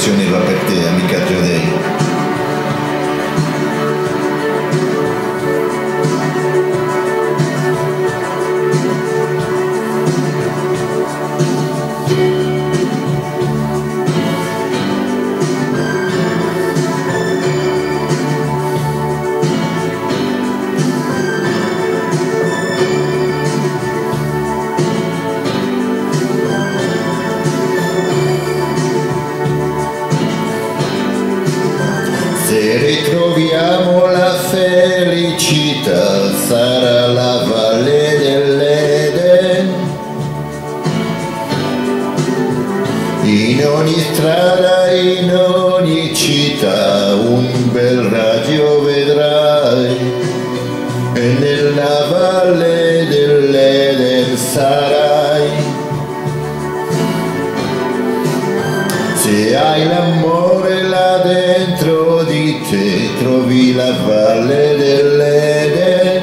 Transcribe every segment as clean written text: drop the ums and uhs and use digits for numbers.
canzone va per te, amica Giodei. Se ritroviamo la felicità sarà la valle dell'Eden. In ogni strada, in ogni città un bel raggio vedrai, e nella valle dell'Eden sarai. Se hai l'amore là dentro di te, trovi la valle dell'Eden.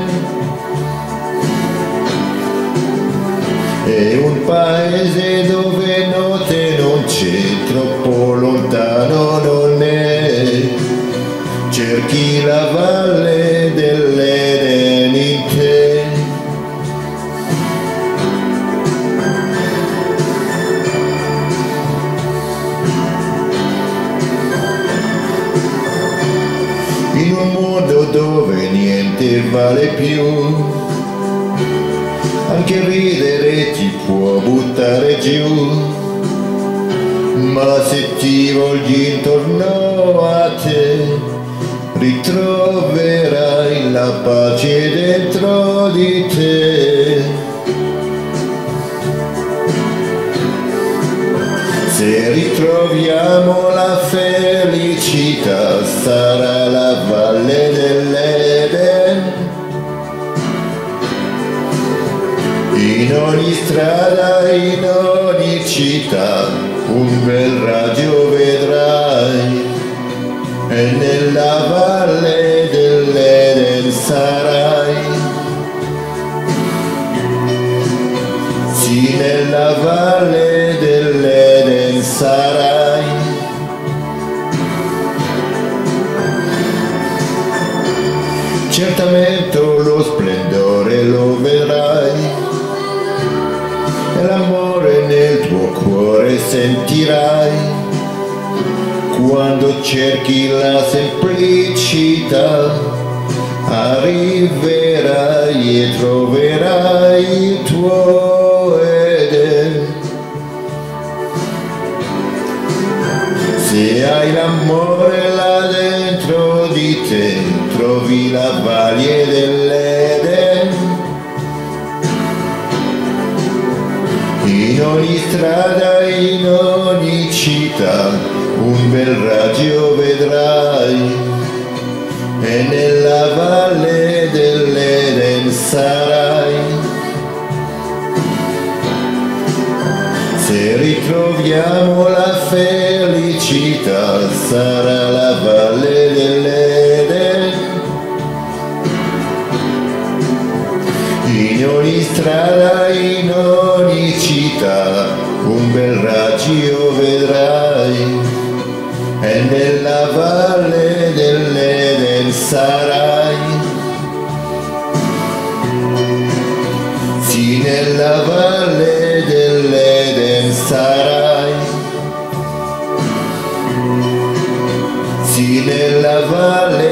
È un paese dove notte non c'è, troppo lontano non è. Cerchi la valle dell'Eden in te. In un mondo dove niente vale più, anche ridere ti può buttare giù, ma se ti volgi intorno a te, ritroverai la pace dentro di te. Se ritroviamo la felicità sarà la valle dell'Eden. In ogni strada, in ogni città un bel raggio vedrai, e nella valle dell'Eden sarai. Sì, nella valle dell'Eden sarai. Certamente lo splendore lo vedrai, e l'amore nel tuo cuore sentirai, quando cerchi la semplicità, arriverai e troverai il tuo Eden. Se hai l'amore là dentro di te, trovi la valle dell'Eden. In ogni strada, in ogni città un bel raggio vedrai, e nella valle dell'Eden sarai. Se ritroviamo la felicità sarà la valle dell'Eden. In ogni strada, in ogni città un bel raggio vedrai, e nella valle dell'Eden sarai. Sì, nella valle dell'Eden sarai. Sì, nella valle